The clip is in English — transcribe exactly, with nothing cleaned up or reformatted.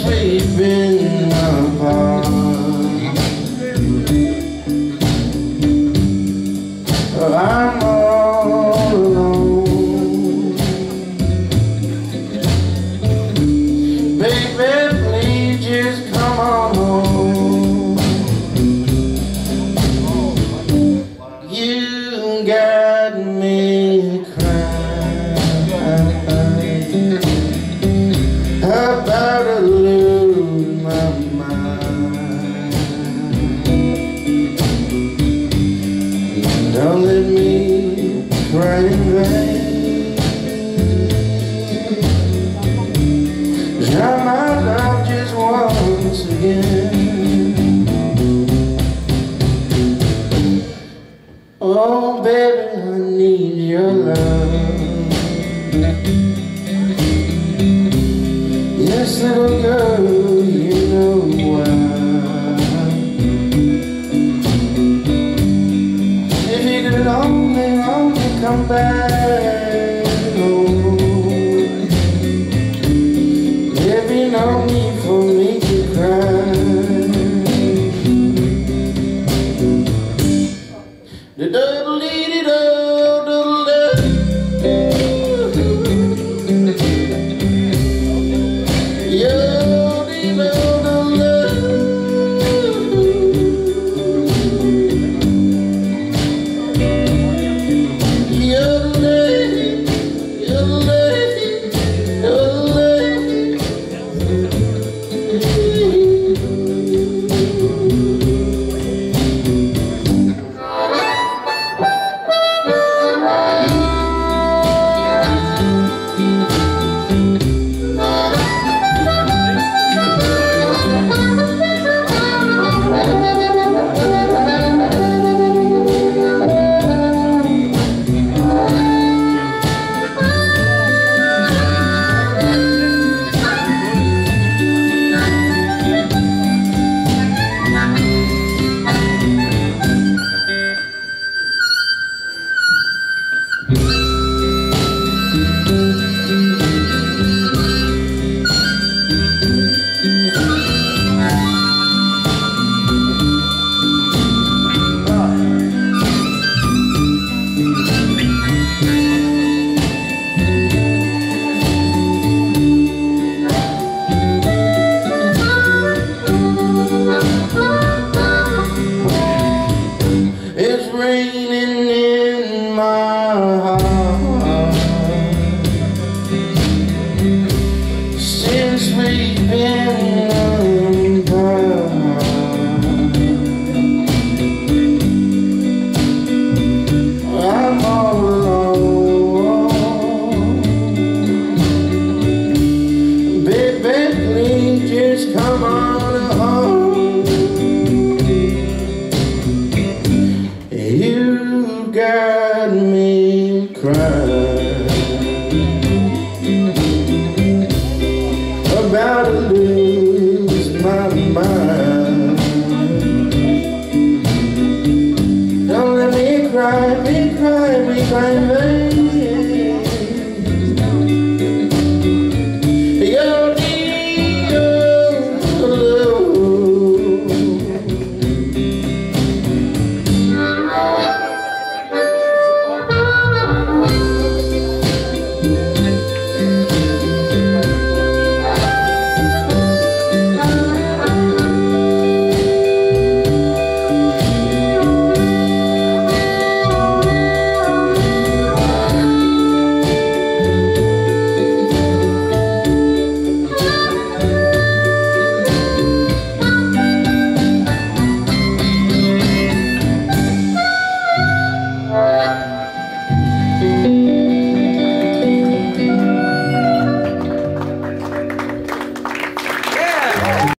we've been apart, I'm all alone. Baby, please just come on home. You got me crying about to lose my mind. Don't let me cry in vain. Try my love just once again. Oh baby, I need your love. Yes, little girl, you know why. If you could only, only come back home. There'd be no need for me to cry. The double dee do, double love. It's raining in my heart since we've been apart. I'm all alone. Baby, please just come on home. You got me crying about to lose my mind.